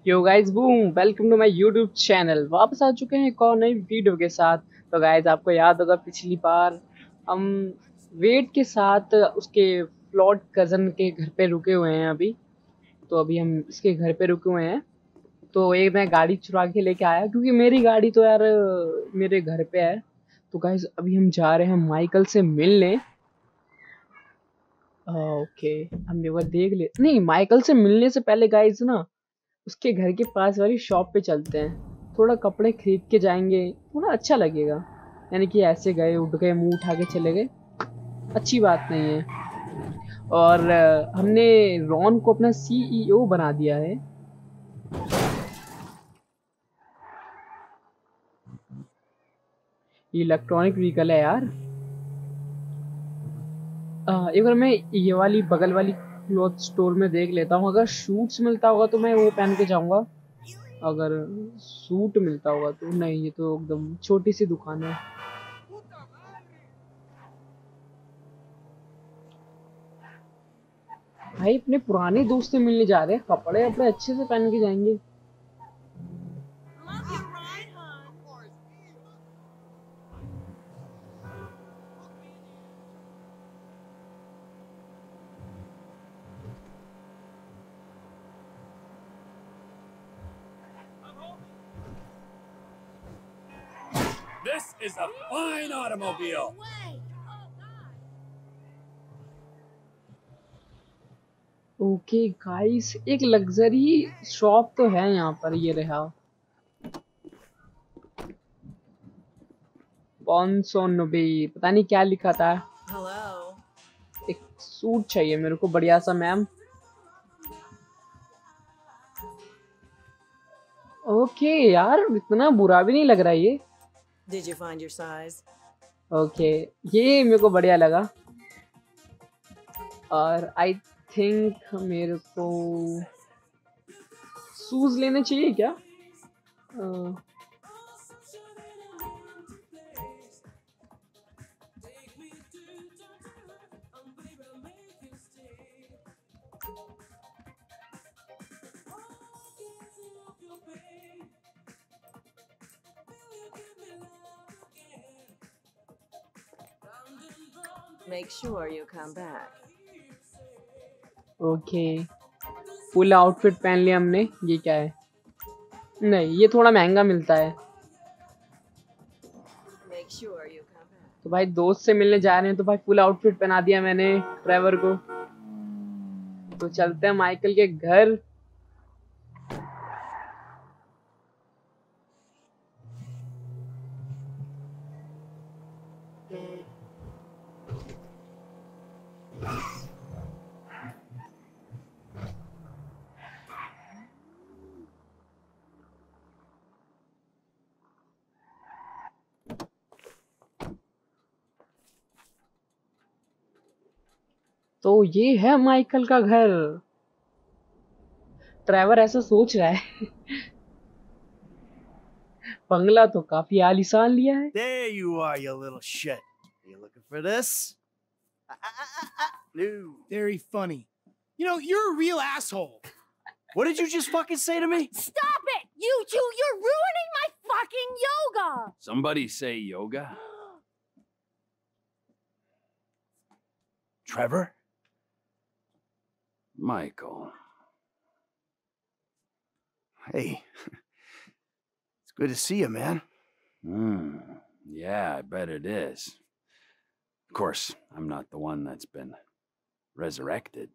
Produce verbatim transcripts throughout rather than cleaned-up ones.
Yo guys boom welcome to my YouTube channel. वापस आ चुके हैं एक और नई वीडियो के साथ। तो गाइस आपको याद होगा पिछली बार हम वेट के साथ उसके फ्लॉट कज़न के घर पे रुके हुए हैं अभी। तो अभी हम इसके घर पे रुके हुए हैं। तो एक मैं गाड़ी चुरा के लेके आया क्योंकि मेरी गाड़ी तो यार मेरे घर पे है। तो गाइस अभी हम जा रहे हैं माइकल से मिलने। ओके हम एक बार देख ले नहीं, माइकल से मिलने से पहले गाइस ना उसके घर के पास वाली शॉप पे चलते हैं। थोड़ा कपड़े खरीद के जाएंगे, थोड़ा अच्छा लगेगा। यानी कि ऐसे गए उठ गए मुंह उठा के चले गए, अच्छी बात नहीं है। और अ, हमने रॉन को अपना सीईओ बना दिया है। ये इलेक्ट्रॉनिक व्हीकल है यार। अ, एक बार मैं ये वाली बगल वाली क्लॉथ स्टोर में देख लेता हूँ, अगर शूट्स मिलता होगा तो मैं वो पहन के जाऊंगा। अगर सूट मिलता होगा तो नहीं, ये तो एकदम छोटी सी दुकान है। भाई अपने पुराने दोस्त से मिलने जा रहे हैं, कपड़े अपने अच्छे से पहन के जाएंगे। This is a fine automobile. Okay guys, एक लग्जरी शॉप तो है यहाँ पर, ये रहा पाँच सौ नब्बे। पता नहीं क्या लिखा था। Hello. एक सूट चाहिए मेरे को बढ़िया सा मैम। ओके यार, इतना बुरा भी नहीं लग रहा ये। Did you find your size? Okay ये मेरे को बढ़िया लगा। और आई थिंक मेरे को शूज लेने चाहिए क्या? Uh, Make sure you come back. Okay full outfit पहन लिया हमने। ये क्या है? नहीं ये थोड़ा महंगा मिलता है। Make sure you come back. तो भाई दोस्त से मिलने जा रहे हैं तो भाई फुल आउटफिट पहना दिया मैंने ड्राइवर को। तो चलते हैं माइकल के घर। तो ये है माइकल का घर। ड्राइवर ऐसा सोच रहा है। बंगला तो काफी आलीशान लिया है। There you are, you little shit. You looking for this? Ah, ah, ah, ah, ah. No. Very funny. You know, you're a real asshole. What did you just fucking say to me? Stop it! You two, you're ruining my fucking yoga! Somebody say yoga. Trevor? Michael. Hey. It's good to see you, man. Hmm. Yeah, I bet it is. Of course, I'm not the one that's been resurrected.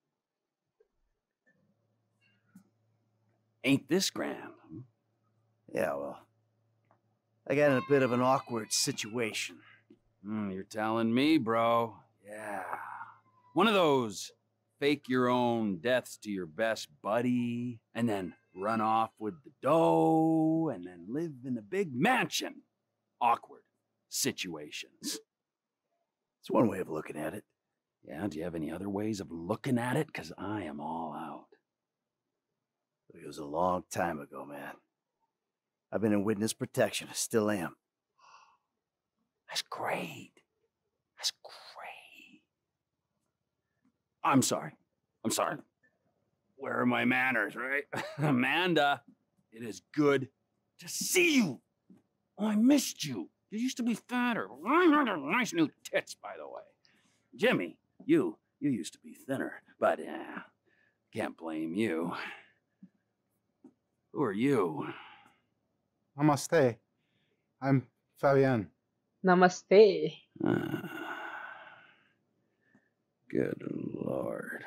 Ain't this grand? hmm? Yeah, well. I got in a bit of an awkward situation. Hmm, you're telling me, bro. Yeah. One of those fake your own deaths to your best buddy, and then run off with the dough, and then live in a big mansion. Awkward situations. It's one way of looking at it. Yeah, do you have any other ways of looking at it? Because I am all out. It was a long time ago, man. I've been in witness protection. I still am. That's great. That's great. I'm sorry. I'm sorry. Where are my manners, right? Amanda, it is good to see you. Oh, I missed you. You used to be fatter. Nice new tits, by the way. Jimmy, you, you used to be thinner, but uh, can't blame you. Who are you? Namaste. I'm Fabian. Namaste. Uh, good Lord.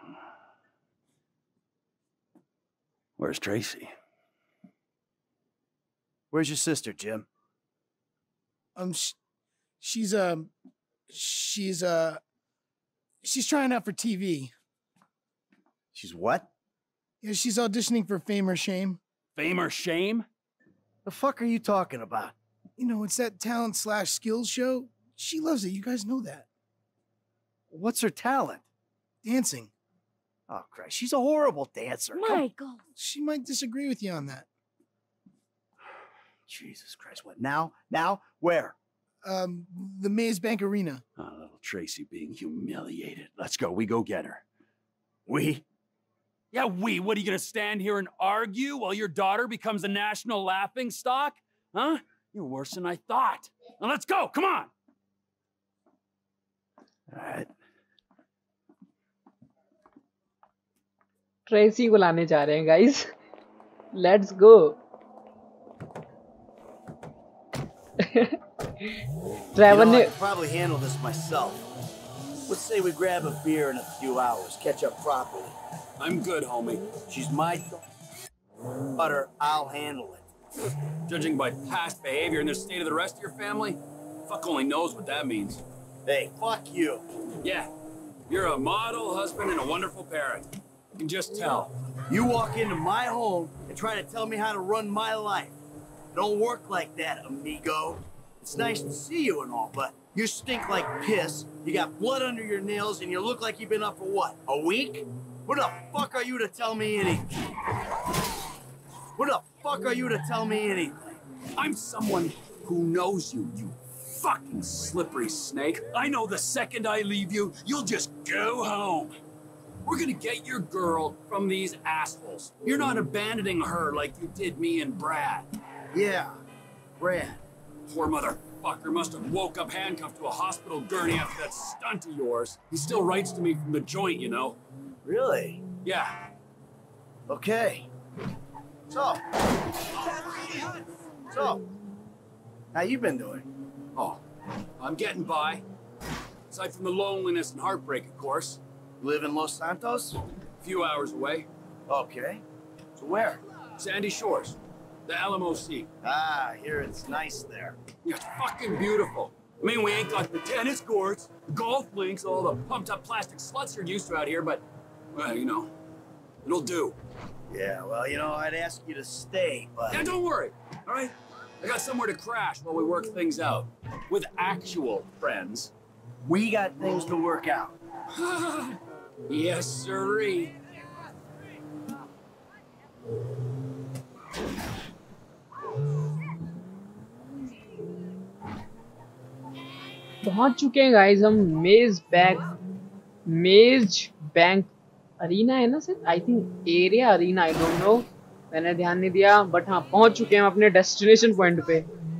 Where's Tracy? Where's your sister, Jim? Um, sh she's um, she's uh, she's trying out for T V. She's what? Yeah, she's auditioning for Fame or Shame. Fame or shame? The fuck are you talking about? You know, it's that talent slash skills show. She loves it. You guys know that. What's her talent? Dancing. Oh, Christ. She's a horrible dancer. Come- Michael. She might disagree with you on that. Jesus Christ. What, now? Now? Where? Um, the Maze Bank Arena. Oh, little Tracy being humiliated. Let's go. We go get her. We? Yeah, we. What, are you going to stand here and argue while your daughter becomes a national laughingstock? Huh? You're worse than I thought. Now let's go. Come on. All right. Tracy को लाने जा रहे हैं guys. Let's go. Driver You know, ने I could probably handle this myself. Let's say we grab a beer in a few hours, catch up properly. I'm good, homie. She's my daughter. I'll handle it. Judging by past behavior and the state of the rest of your family, fuck only knows what that means. Hey, fuck you. Yeah, you're a model husband and a wonderful parent. You can just tell. You walk into my home and try to tell me how to run my life. Don't work like that, amigo. It's nice to see you and all, but you stink like piss, you got blood under your nails, and you look like you've been up for what, a week? Who the fuck are you to tell me anything? Who the fuck are you to tell me anything? I'm someone who knows you, you fucking slippery snake. I know the second I leave you, you'll just go home. We're gonna get your girl from these assholes. You're not abandoning her like you did me and Brad. Yeah, Brad. Poor motherfucker must have woke up handcuffed to a hospital gurney after that stunt of yours. He still writes to me from the joint, you know? Really? Yeah. Okay. So. So. How you been doing? Oh, I'm getting by. Aside from the loneliness and heartbreak, of course. You live in Los Santos? A few hours away. Okay. So where? Sandy Shores. The L M O C. Ah, I hear it's nice there. Yeah, it's fucking beautiful. I mean, we ain't got the tennis courts, the golf links, all the pumped-up plastic sluts you're used to out here, but, well, you know, it'll do. Yeah, well, you know, I'd ask you to stay, but... Yeah, don't worry, all right? I got somewhere to crash while we work things out. With actual friends. We got things to work out. Yes, sirree. पहुंच चुके हैं guys हम मेज bank मेज bank arena है ना sir. I think area arena, I don't know, मैंने ध्यान नहीं दिया, बट हाँ पहुंच चुके हैं हम अपने डेस्टिनेशन पॉइंट पे.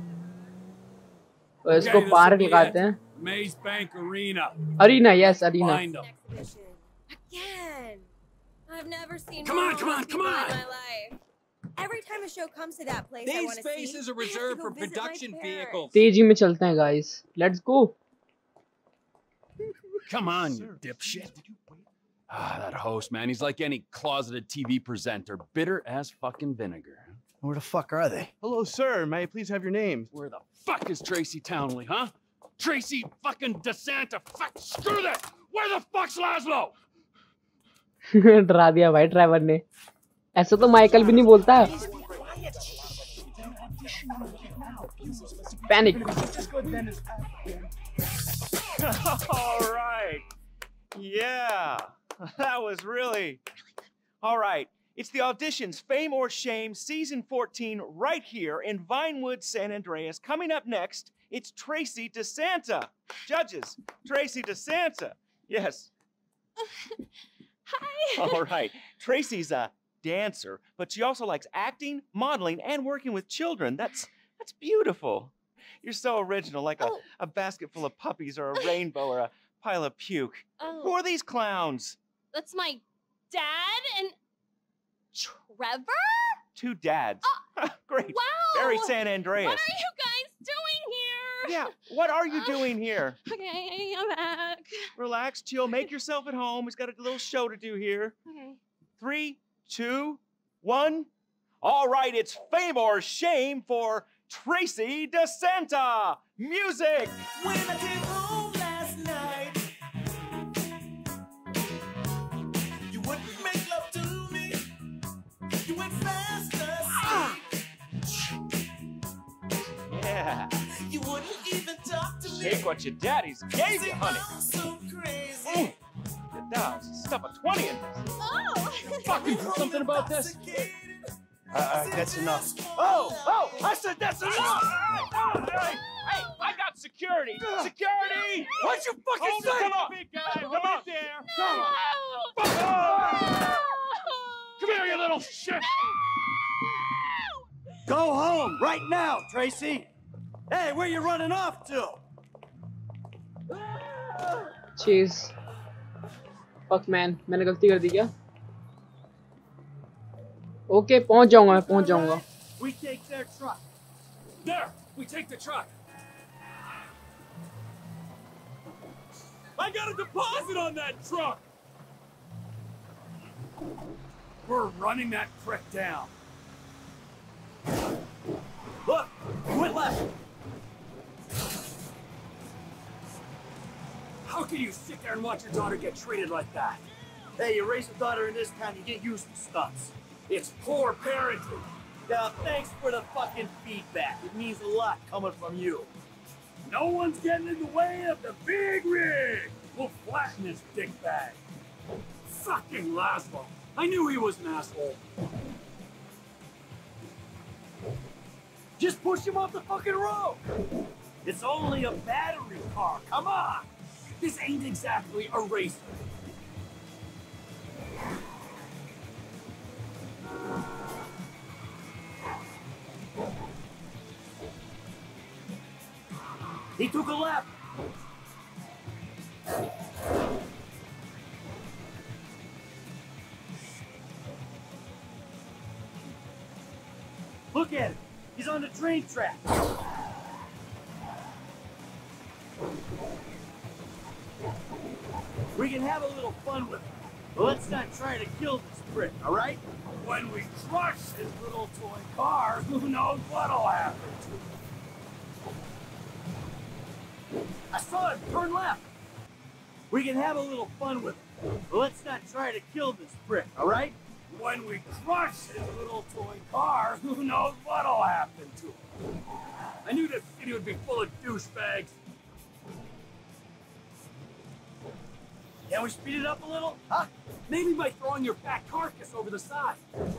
तो इसको पार लगाते हैं. Maze Bank Arena. Arena, yes arena. Find them. Again. I've never seen Come on, more come on, people come on. in my life. Every time a show comes to that place, I These want to see. spaces are I have to reserved go for visit my production parents. vehicles. तेजी में चलते हैं guys. Let's go. Come on, you dipshit. Ah, that host, man, he's like any closeted T V presenter, bitter as fucking vinegar. Where the fuck are they? Hello, sir. May I please have your name? Where the fuck is Tracy Townley, huh? Tracy fucking DeSanta. Fuck, screw that. Where the fuck's Laszlo? डरा दिया भाई driver ने. ऐसा तो Michael भी नहीं बोलता. Panic. All right. Yeah, that was really... All right. It's the auditions, Fame or Shame, season fourteen, right here in Vinewood, San Andreas. Coming up next, it's Tracy DeSanta. Judges, Tracy DeSanta. Yes. Hi. All right. Tracy's a dancer, but she also likes acting, modeling, and working with children. That's that's beautiful. You're so original, like Oh. a, a basket full of puppies or a rainbow or a pile of puke. Oh. Who are these clowns? That's my dad and Trevor? Two dads. Great. Wow. Very San Andreas. What are you guys doing here? Yeah, what are you doing here? Okay, I'm back. Relax, chill, make yourself at home. He's got a little show to do here. Okay. Three, two, one. All right, it's Fame or Shame for Tracy DeSanta. Music! When I came home last night, you wouldn't make love to me. You went fast asleep. Yeah. You wouldn't even talk to me. Take what your daddy's gave you, honey. I'm so crazy. Mm. Your dad's stuff a twenty in this. Oh. Fucking do something about this. Uh, that's enough. Oh, oh, I said that's enough. Hey, hey, I got security. Security. What'd you fucking Hold say? it, Come on. big guy. Come Hold on. it there. Come on. Oh. Come here, you little shit. Go home right now, Tracy. Hey, where you running off to? Jeez fuck man मैंने गलती कर दी क्या okay पहुंच जाऊंगा मैं पहुंच जाऊंगा We take their truck. There, we take the truck. I got a deposit on that truck. We're running that prick down. Look, you went left. How can you sit there and watch your daughter get treated like that? Hey, you raise a daughter in this town, you get used to stunts. It's poor parenting. Now, thanks for the fucking feedback. It means a lot coming from you. No one's getting in the way of the big rig. We'll flatten this dick bag. Fucking Laszlo. I knew he was an asshole. Just push him off the fucking road. It's only a battery car. Come on. This ain't exactly a racer. He took a left. Look at him. He's on the train track. We can have a little fun with him. But let's not try to kill this prick, all right? When we crush his little toy car, who knows what'll happen to him. I saw him turn left. We can have a little fun with him. But let's not try to kill this prick, all right? When we crush his little toy car, who knows what'll happen to him. I knew this city would be full of douchebags. Can we speed it up a little? Huh? Maybe by throwing your fat carcass over the side.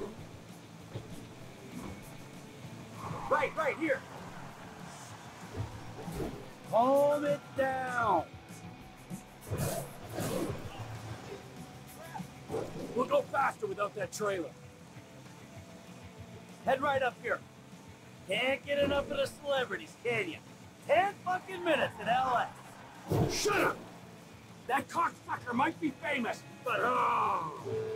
Right, right, here. Calm it down. We'll go faster without that trailer. Head right up here. Can't get enough of the celebrities, can you? Ten fucking minutes in L A. Shut up! That cocksucker might be famous, but oh.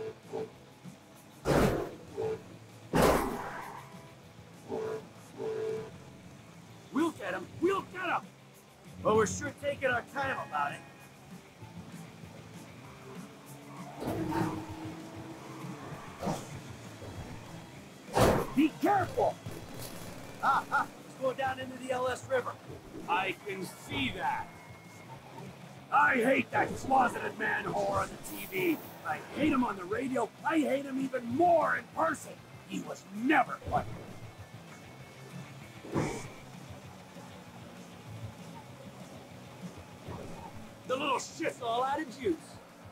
We'll get him. We'll get him. But we're sure taking our time about it. Be careful! Ah, ah, let's go down into the L S River. I can see that. I hate that closeted man whore on the T V. I hate him on the radio. I hate him even more in person. He was never funny. The little shit's all out of juice.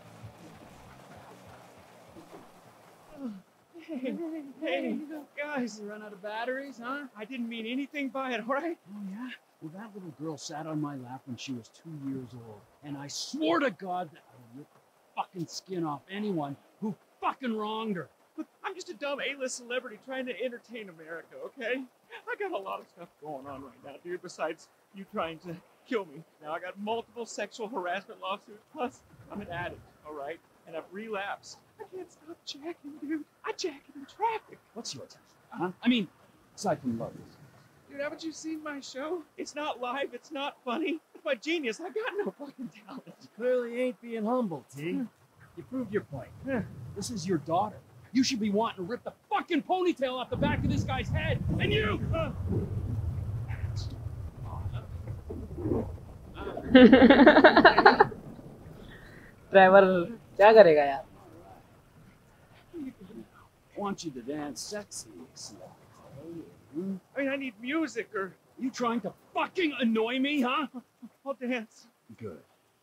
Hey, hey, guys. You run out of batteries, huh? I didn't mean anything by it, all right? Oh, yeah? Well, that little girl sat on my lap when she was two years old, and I swore to God that I would rip the fucking skin off anyone who fucking wronged her. Look, I'm just a dumb A-list celebrity trying to entertain America, okay? I got a lot of stuff going on right now, dude, besides you trying to kill me. Now, I got multiple sexual harassment lawsuits, plus I'm an addict, all right? And I've relapsed. I can't stop jacking, dude. I jack in traffic. What's your attention, huh? I mean, aside from love. Dude, haven't you seen my show? It's not live, it's not funny. It's my genius. I got no fucking talent. Clearly ain't being humble, T. You proved your point. This is your daughter. You should be wanting to rip the fucking ponytail off the back of this guy's head. And you! Uh, driver क्या करेगा यार? I want you to dance sexy. Hmm? I mean, I need music or... You trying to fucking annoy me, huh? I'll dance. Good.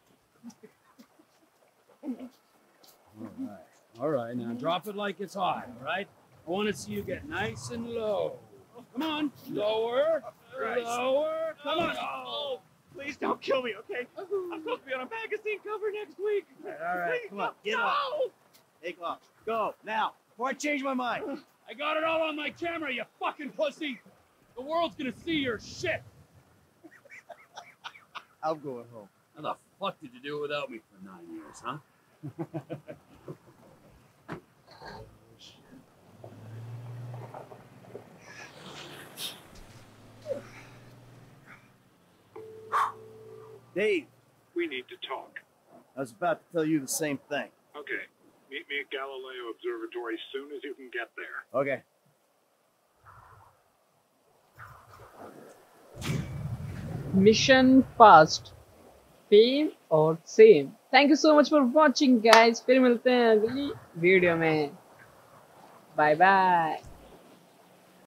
All right. All right, now drop it like it's hot, all right? I want to see you get nice and low. Come on, lower, Christ. lower. Come on. Oh, please don't kill me, okay? I'm supposed to be on a magazine cover next week. All right, come on, get no. up. Take off. Go, now, before I change my mind. I got it all on my camera, you fucking pussy. The world's gonna see your shit. I'm going home. How the fuck did you do it without me for nine years, huh? Dave, We need to talk. I was about to tell you the same thing. Okay. Meet me at Galileo Observatory as soon as you can get there. Okay. Mission passed. Fame or same. Thank you so much for watching, guys. फिर मिलते हैं अगली video में. Bye bye.